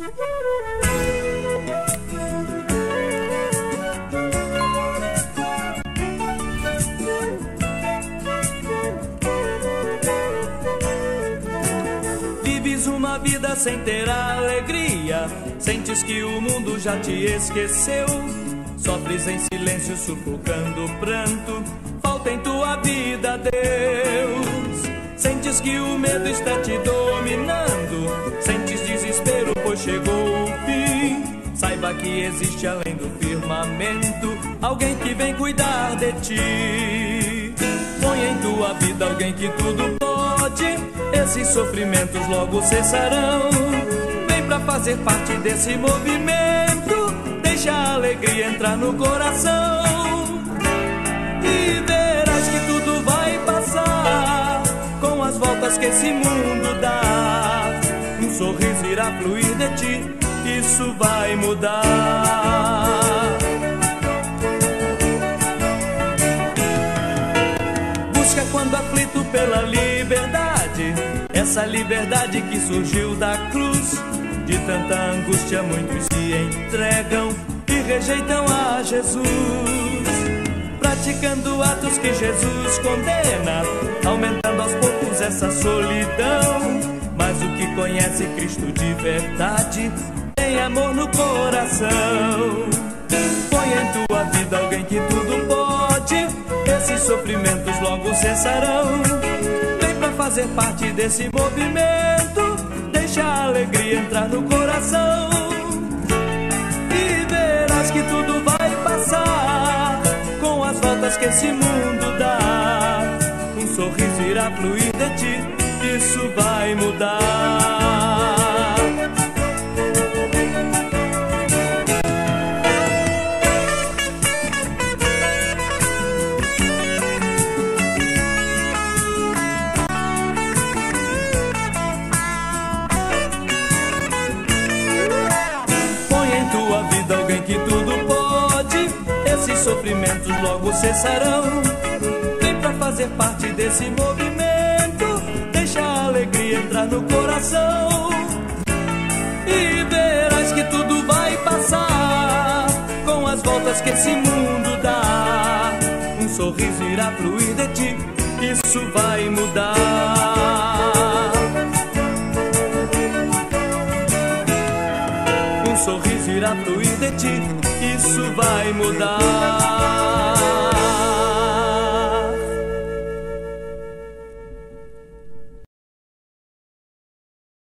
Vives uma vida sem ter alegria, sentes que o mundo já te esqueceu. Sofres em silêncio, sufocando o pranto, falta em tua vida Deus. Sentes que o medo está te dominando, sentes desespero, pois chegou o fim. Saiba que existe além do firmamento alguém que vem cuidar de ti. Põe em tua vida alguém que tudo pode, esses sofrimentos logo cessarão. Vem pra fazer parte desse movimento, deixa a alegria entrar no coração. E verás que tudo vai passar, com as voltas que esse mundo dá. Um sorriso irá fluir de ti, isso vai mudar. Busca quando aflito pela liberdade, essa liberdade que surgiu da cruz. De tanta angústia muitos se entregam e rejeitam a Jesus, praticando atos que Jesus condena, aumentando aos poucos essa solidão. Mas o que conhece Cristo de verdade tem amor no coração. Põe em tua vida alguém que tudo pode, esses sofrimentos logo cessarão. Vem pra fazer parte desse movimento, deixa a alegria entrar no coração. E verás que tudo vai passar, com as voltas que esse mundo dá. Um sorriso irá fluir de ti, isso vai mudar. Alguém que tudo pode, esses sofrimentos logo cessarão. Vem pra fazer parte desse movimento, deixa a alegria entrar no coração. E verás que tudo vai passar, com as voltas que esse mundo dá. Um sorriso irá fluir de ti, isso vai mudar. Um sorriso irá fluir de ti, isso vai mudar.